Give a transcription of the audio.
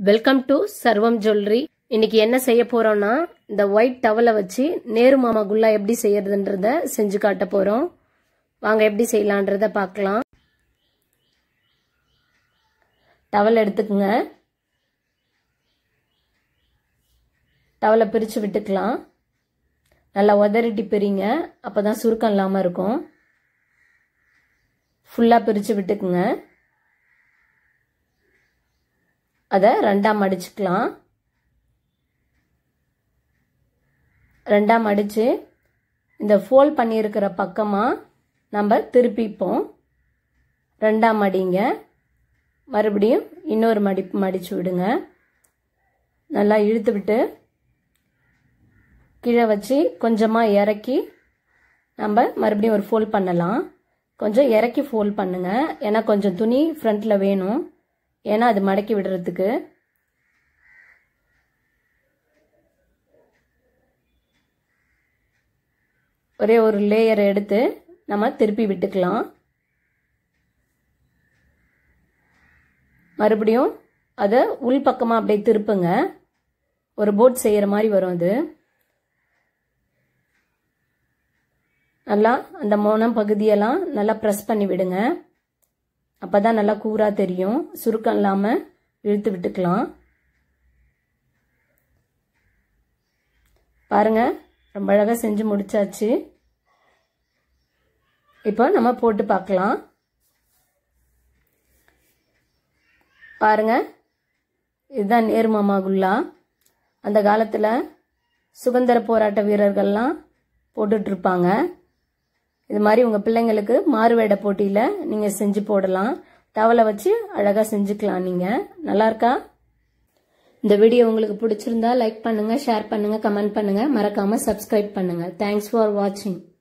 Welcome to சர்வம் jewellery. இன்னைக்கு என்ன செய்ய போறோம்னா, இந்த ஒயிட் டவலை வச்சு நேரு மாமா குல்லா எப்படி செய்யறதுன்றத செஞ்சு காட்ட போறோம். வாங்க எப்படி செய்யலான்றத பார்க்கலாம். டவல் எடுத்துக்கங்க. டவலை பிரிச்சு விட்டுக்கலாம். நல்லா உதறிட்டி பிரிங்க, அப்பதான் சுருக்கம் இல்லாம இருக்கும். ஃபுல்லா பிரிச்சு விட்டுக்குங்க. அதை ரெண்டா மடிச்சுக்கலாம். ரெண்டா மடிச்சு இந்த ஃபோல்ட் பண்ணியிருக்கிற பக்கமா நம்ம திருப்பிப்போம். ரெண்டா மடிங்க. மறுபடியும் இன்னொரு மடிச்சு விடுங்க. நல்லா இழுத்து விட்டு கீழே வச்சு கொஞ்சமா இறக்கி நம்ம மறுபடியும் ஒரு ஃபோல்ட் பண்ணலாம். கொஞ்சம் இறக்கி ஃபோல்ட் பண்ணுங்க, ஏன்னா கொஞ்சம் துணி ஃப்ரண்ட்ல வேணும், ஏன்னா அது மடக்கி விடுறதுக்கு. ஒரே ஒரு லேயர் எடுத்து நம்ம திருப்பி விட்டுக்கலாம். மறுபடியும் அதை உள் பக்கமா அப்படியே திருப்புங்க. ஒரு போட் செய்யற மாதிரி வரும். அது நல்லா அந்த மோனம் பகுதியெல்லாம் நல்லா பிரஸ் பண்ணி விடுங்க. அப்பதான் நல்லா கூரா தெரியும். சுருக்கம் இல்லாம இழுத்து விட்டுக்கலாம். பாருங்க, ரொம்ப அழகா செஞ்சு முடிச்சாச்சு. இப்போ நம்ம போட்டு பார்க்கலாம். பாருங்க, இதுதான் நேரு மாமா குல்லா. அந்த காலத்துல சுதந்திர போராட்ட வீரர்கள்லாம் போட்டுட்டு இருப்பாங்க. இது மாதிரி உங்க பிள்ளைங்களுக்கு மாறுவேட போட்டியில நீங்க செஞ்சு போடலாம். டவலை வச்சு அழகா செஞ்சுக்கலாம். நீங்க நல்லா இருக்கா? இந்த வீடியோ உங்களுக்கு பிடிச்சிருந்தா லைக் பண்ணுங்க, ஷேர் பண்ணுங்க, கமெண்ட் பண்ணுங்க, மறக்காம சப்ஸ்கிரைப் பண்ணுங்க. தேங்க்ஸ் ஃபார் வாட்சிங்.